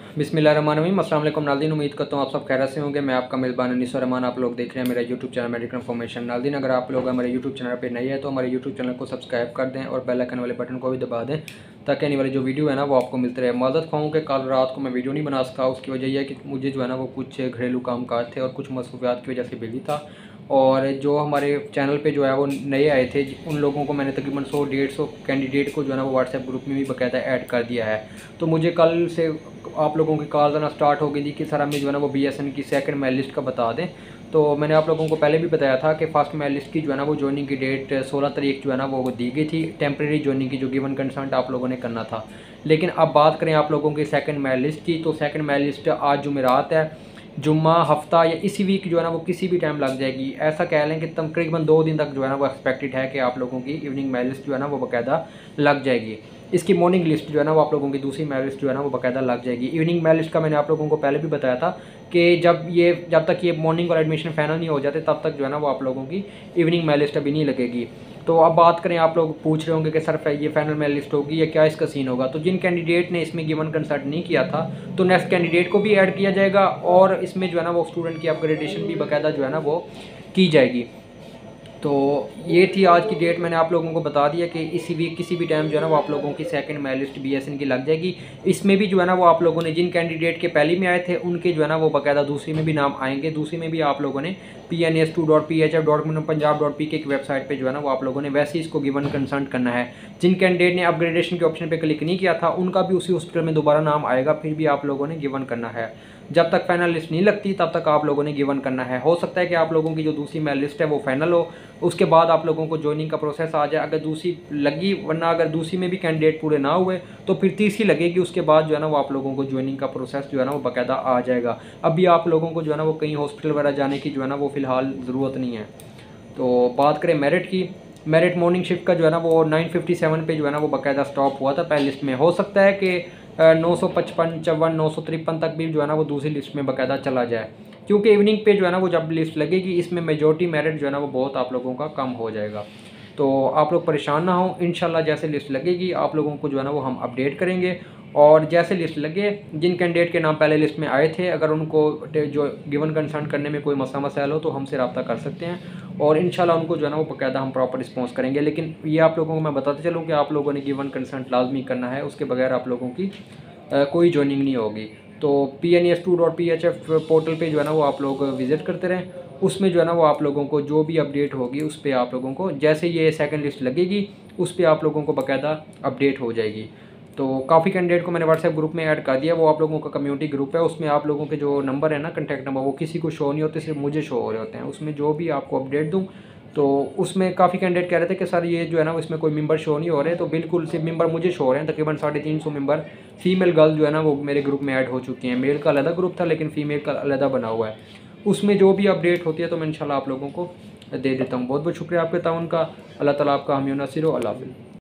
बिस्मिल्लाहिर्रहमानिर्रहीम। अस्सलाम वालेकुम नाज़रीन, उम्मीद करता हूँ आप सब खैरियत से होंगे। मैं आपका मेज़बान अनीस रहमान, आप लोग देख रहे हैं मेरा यूट्यूब चैनल मेडिकल इन्फॉर्मेशन। नाज़रीन, अगर आप लोग हमारे यूट्यूब चैनल पे नए हैं तो हमारे यूट्यूब चैनल को सब्सक्राइब कर दें और बेल आइकन वाले बटन को भी दबा दें ताकि आने वाली जो वीडियो है ना वो आपको मिलते रहे। माज़रत ख़वाह कि कल रात को मैं वीडियो नहीं बना सका, उसकी वजह यह है कि मुझे जो है ना वो कुछ घरेलू काम काज थे और कुछ मसरूफियात की वजह से बिजी था। और जो हमारे चैनल पे जो है वो नए आए थे उन लोगों को मैंने तकरीबन 100-150 कैंडिडेट को जो है ना वो व्हाट्सएप ग्रुप में भी बाकायदा ऐड कर दिया है। तो मुझे कल से आप लोगों की कॉल आना स्टार्ट हो गई थी कि सर हमें जो है ना वो BSN की सेकंड मेल लिस्ट का बता दें। तो मैंने आप लोगों को पहले भी बताया था कि फर्स्ट मेल लिस्ट की जो है ना वो ज्वाइनिंग की डेट 16 तारीख जो है ना वो दी गई थी, टेम्प्रेरी ज्वाइनिंग की जो गिवन कंसर्ट आप लोगों ने करना था। लेकिन अब बात करें आप लोगों की सेकंड मेल लिस्ट की, तो सेकंड मेल लिस्ट आज जुमेरात है, जुम्मा हफ्ता या इसी वीक जो है ना वो किसी भी टाइम लग जाएगी। ऐसा कह लें कि तकरीबन 2 दिन तक जो है ना वो एक्सपेक्टेड है कि आप लोगों की इवनिंग मेल लिस्ट जो है ना वो बाकायदा लग जाएगी। इसकी मॉर्निंग लिस्ट जो है ना वो आप लोगों की दूसरी मेल लिस्ट जो है ना वो बाकायदा लग जाएगी। इवनिंग मेल लिस्ट का मैंने आप लोगों को पहले भी बताया था कि जब तक ये मॉर्निंग और एडमिशन फाइनल नहीं हो जाते तब तक जो है ना वो आप लोगों की इवनिंग मेल लिस्ट अभी नहीं लगेगी। तो अब बात करें, आप लोग पूछ रहे होंगे कि सर ये फाइनल मेल लिस्ट होगी या क्या इसका सीन होगा। तो जिन कैंडिडेट ने इसमें गिवन कंसर्ट नहीं किया था तो नेक्स्ट कैंडिडेट को भी ऐड किया जाएगा और इसमें जो है ना वो स्टूडेंट की अपग्रेडेशन भी बाकायदा जो है ना वो की जाएगी। तो ये थी आज की डेट, मैंने आप लोगों को बता दिया कि इसी वीक किसी भी टाइम जो है ना वो आप लोगों की सेकंड मेल लिस्ट BSN की लग जाएगी। इसमें भी जो है ना वो आप लोगों ने जिन कैंडिडेट के पहली में आए थे उनके जो है ना वो बाकायदा दूसरी में भी नाम आएंगे। दूसरी में भी आप लोगों ने pnas2.phf.punjab.pk की वेबसाइट पे जो है ना वो आप लोगों ने वैसे ही इसको गिवन कंसर्ट करना है। जिन कैंडिडेट ने अपग्रेडेशन के ऑप्शन पे क्लिक नहीं किया था उनका भी उसी हॉस्पिटल में दोबारा नाम आएगा, फिर भी आप लोगों ने गिवन करना है। जब तक फाइनल लिस्ट नहीं लगती तब तक आप लोगों ने गिवन करना है। हो सकता है कि आप लोगों की जो दूसरी मेल लिस्ट है वो फाइनल हो, उसके बाद आप लोगों को ज्वाइनिंग का प्रोसेस आ जाए अगर दूसरी लगी, वरना अगर दूसरी में भी कैंडिडेट पूरे ना हुए तो फिर तीसरी लगेगी। उसके बाद जो है ना वो आप लोगों को ज्वाइनिंग का प्रोसेस जो है ना वो बाकायदा आ जाएगा। अभी आप लोगों को जो है ना वो कहीं हॉस्पिटल वगैरह जाने की जो है ना वो फ़िलहाल ज़रूरत नहीं है। तो बात करें मेरिट की, मेरिट मॉर्निंग शिफ्ट का जो है ना वो 957 पे जो है ना वो बाकायदा स्टॉप हुआ था पहली लिस्ट में। हो सकता है कि 955, 54, 953 तक भी जो है ना वो दूसरी लिस्ट में बाकायदा चला जाए, क्योंकि इवनिंग पे जो है ना वो जब लिस्ट लगेगी इसमें मेजॉरिटी मेरिट जो है ना वो बहुत आप लोगों का कम हो जाएगा। तो आप लोग परेशान ना हो, इंशाल्लाह जैसे लिस्ट लगेगी आप लोगों को जो है ना वो हम अपडेट करेंगे। और जैसे लिस्ट लगे, जिन कैंडिडेट के नाम पहले लिस्ट में आए थे अगर उनको जो गिवन कंसर्न करने में कोई मसला मसाइल हो तो हमसे रब्ता कर सकते हैं और इंशाल्लाह उनको जो है ना वो बाकायदा हम प्रॉपर रिस्पॉन्स करेंगे। लेकिन ये आप लोगों को मैं बताते चलूँ कि आप लोगों ने गिवन कंसर्ट लाजमी करना है, उसके बगैर आप लोगों की कोई ज्वाइनिंग नहीं होगी। तो pnas2.phf पोर्टल पे जो है ना वो आप लोग विज़िट करते रहें, उसमें जो है ना वो आप लोगों को जो भी अपडेट होगी उस पर आप लोगों को जैसे ये सेकंड लिस्ट लगेगी उस पर आप लोगों को बाकायदा अपडेट हो जाएगी। तो काफ़ी कैंडिडेट को मैंने व्हाट्सएप ग्रुप में ऐड कर दिया, वो आप लोगों का कम्युनिटी ग्रुप है, उसमें आप लोगों के जो नंबर है ना कॉन्टैक्ट नंबर वो किसी को शो नहीं होते, सिर्फ मुझे शो हो रहे होते हैं। उसमें जो भी आपको अपडेट दूँ तो उसमें काफ़ी कैंडिडेट कह रहे थे कि सर ये जो है ना इसमें कोई मेंबर शो नहीं हो रहे, तो बिल्कुल सिर्फ मेंबर मुझे शो हो रहे हैं। तकरीबन 350 मेंबर फीमेल गर्ल जो है ना वो मेरे ग्रुप में ऐड हो चुकी हैं। मेल का अलग ग्रुप था लेकिन फ़ीमेल का अलग बना हुआ है, उसमें जो भी अपडेट होती है तो मैं इंशाल्लाह आप लोगों को दे देता हूँ। बहुत बहुत शुक्रिया आपके ताउन का। अल्लाह ताला आपका हामी नसीर हो। अल्लाह हाफ़िज़।